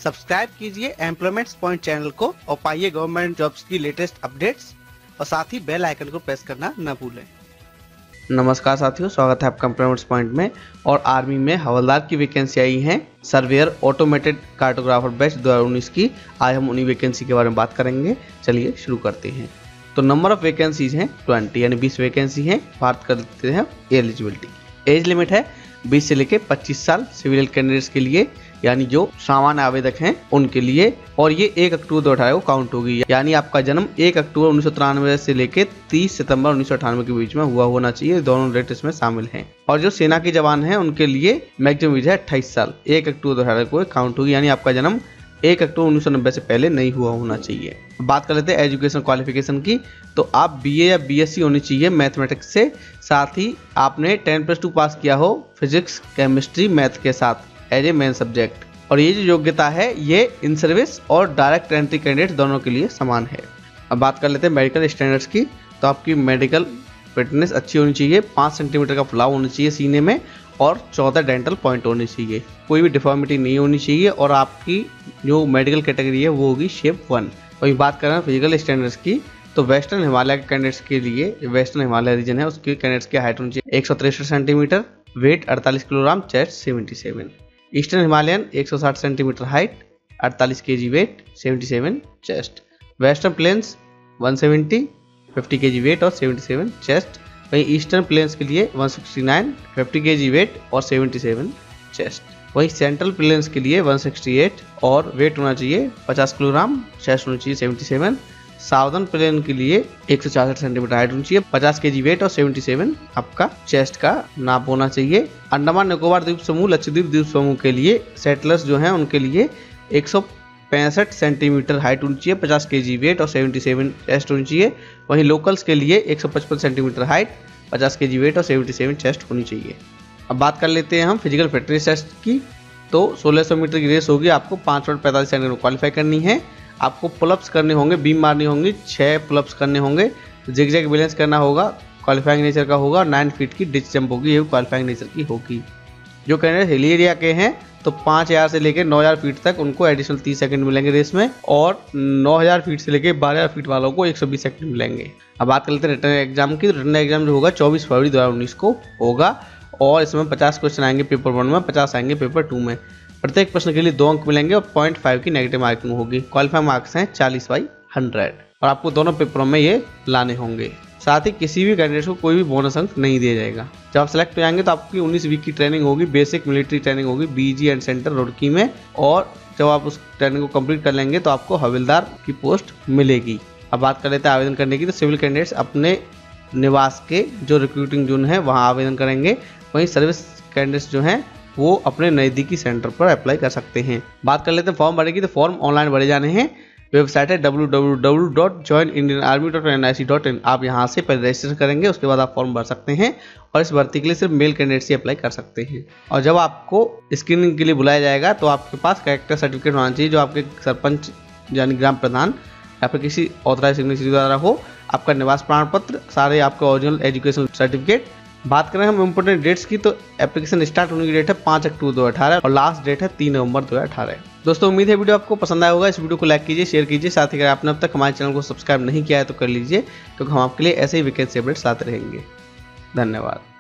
Subscribe कीजिए employments point channel को और पाइए गवर्नमेंट जॉब्स की लेटेस्ट अपडेट्स और साथ ही बेल आइकन को प्रेस करना न भूलें। नमस्कार साथियों, स्वागत है आपका एम्प्लॉयमेंट्स पॉइंट में। और आर्मी में हवलदार की वैकेंसी आई है, सर्वेयर ऑटोमेटेड कार्टोग्राफर बैच 2019 की। आज हम उन्हीं वैकेंसी के बारे में बात करेंगे। चलिए शुरू करते हैं। तो नंबर ऑफ वैकेंसीज हैं 20, यानी 20 वैकेंसी हैं। बात करते हैं एलिजिबिलिटी। एज लिमिट है 20 से लेकर 25 साल सिविल कैंडिडेट्स के लिए, यानी जो सामान्य आवेदक हैं उनके लिए। और ये 1 अक्टूबर 2018 को काउंट होगी, यानी आपका जन्म 1 अक्टूबर 1993 से लेकर 30 सितंबर 1998 के बीच में हुआ होना चाहिए। दोनों डेट इसमें शामिल हैं। और जो सेना के जवान हैं उनके लिए मैक्सिमम एज है 28 साल। 1 अक्टूबर 2018 को काउंट होगी, यानी आपका जन्म 1 अक्टूबर 1990 से पहले नहीं हुआ होना चाहिए। बात कर लेते हैं एजुकेशन क्वालिफिकेशन की। तो आप बीए या बीएससी होनी चाहिए मैथमेटिक्स से, साथ ही आपने 10+2 पास किया हो फिजिक्स केमिस्ट्री मैथ के साथ एज ए मेन सब्जेक्ट। और ये जो योग्यता है ये इन सर्विस और डायरेक्ट एंट्री कैंडिडेट दोनों के लिए समान है। अब बात कर लेते हैं मेडिकल स्टैंडर्ड्स की। तो आपकी मेडिकल फिटनेस अच्छी होनी चाहिए, 5 सेंटीमीटर का फुलाव होना चाहिए सीने में और 14 डेंटल पॉइंट होने चाहिए। कोई भी डिफॉर्मिटी नहीं होनी चाहिए। और आपकी जो मेडिकल कैटेगरी है वो होगी शेप 1। वही बात करें फिजिकल स्टैंडर्ड्स की, तो वेस्टर्न हिमालय के कैंडिडेट्स के लिए, वेस्टर्न हिमालय रीजन है उसके कैंडिडेट्स की हाइट होनी चाहिए 163 centimetre, weight 48 kilogram, chest 77। Eastern Himalayan 160 centimetre height, 48 kg weight, 77 chest. Western plains 170, 50 kg weight और 77 चेस्ट। वहीं ईस्टर्न प्लेन्स के लिए 169, 50 kg वेट और 77 चेस्ट। वहीं सेंट्रल प्लेन्स के लिए 168 और वेट होना चाहिए 50 किलोग्राम, चेस्ट होना चाहिए 77। साउदर्न प्लेन के लिए 166 सेंटीमीटर हाइट होनी चाहिए, 50 kg वेट और 77 आपका चेस्ट का नाप होना चाहिए। अंडमान निकोबार द्वीप समूह, लक्षद्वीप द्वीप समूह के लिए सेटलर्स जो हैं उनके लिए 165 सेंटीमीटर हाइट होनी चाहिए, 50 kg वेट और 77 चेस्ट होनी चाहिए। वहीं लोकल्स के लिए 155 सेंटीमीटर हाइट, 50 kg वेट और 77 चेस्ट होनी चाहिए। अब बात कर लेते हैं हम फिजिकल फिटनेस टेस्ट की। तो 1600 मीटर की रेस होगी, आपको 5 मिनट 45 सेकंड में क्वालिफाई करनी है। आपको पुलअप्स करने होंगे, बीम मारनी होंगी, 6 पुलअप्स करने होंगे, जिग-जैग बैलेंस करना होगा, क्वालिफाइंग नेचर का होगा। 9 फीट की डिच जंप होगी, ये क्वालिफाइंग नेचर की होगी। जो कैंडिडेट हिली एरिया के हैं तो 5000 से लेकर 9000 फीट तक उनको एडिशनल 30 सेकंड मिलेंगे रेस में, और 9000 फीट से लेकर 12000 फीट वालों को 120 सेकंड मिलेंगे। अब बात कर लेते हैं रिटर्न एग्जाम की। रिटर्न एग्जाम जो होगा 24 फरवरी 2019 को होगा, और इसमें 50 क्वेश्चन आएंगे पेपर 1 में, 50 आएंगे पेपर 2 में। प्रत्येक प्रश्न के लिए 2 अंक मिलेंगे और 0.5 की नेगेटिव मार्किंग होगी। क्वालिफाइंग मार्क्स हैं 40/100 और आपको दोनों पेपरों में ये लाने होंगे। साथ ही किसी भी कैंडिडेट को कोई भी बोनस अंक नहीं दिया जाएगा। जब आप सेलेक्ट हो जाएंगे तो आपकी 19 वीक की ट्रेनिंग होगी, बेसिक मिलिट्री ट्रेनिंग होगी बीजी एंड सेंटर रुड़की में। और जब आप उस ट्रेनिंग को कंप्लीट कर लेंगे तो आपको हवलदार की पोस्ट मिलेगी। अब बात कर लेते हैं आवेदन करने की। तो सिविल कैंडिडेट्स अपने निवास के जो रिक्रूटिंग जोन है वहाँ आवेदन करेंगे। वहीं सर्विस कैंडिडेट्स जो हैं वो अपने नज़दीकी सेंटर पर अप्लाई कर सकते हैं। बात कर लेते हैं फॉर्म भरने की। तो फॉर्म ऑनलाइन भरे जाने हैं। वेबसाइट है www.joinindianarmy.nic.in। आप यहाँ से पहले रजिस्टर करेंगे, उसके बाद आप फॉर्म भर सकते हैं। और इस भर्ती के लिए सिर्फ मेल कैंडिडेट्स ही अप्लाई कर सकते हैं। और जब आपको स्क्रीनिंग के लिए बुलाया जाएगा तो आपके पास कैरेक्टर सर्टिफिकेट होना चाहिए, जो आपके सरपंच यानी ग्राम प्रधान या फिर किसी ऑथराइज सिग्नेचरी द्वारा हो। आपका निवास प्रमाण पत्र, सारे आपके ओरिजिनल एजुकेशन सर्टिफिकेट। बात करें हम इम्पोर्टेंट डेट्स की, तो एप्लीकेशन स्टार्ट होने की डेट है 5 अक्टूबर 2018 और लास्ट डेट है 3 नवंबर 2018। दोस्तों उम्मीद है वीडियो आपको पसंद आया होगा। इस वीडियो को लाइक कीजिए, शेयर कीजिए। साथ ही अगर आपने अब तक हमारे चैनल को सब्सक्राइब नहीं किया है तो कर लीजिए, क्योंकि हम आपके लिए ऐसे ही वैकेंसी अपडेट्स लाते रहेंगे। धन्यवाद।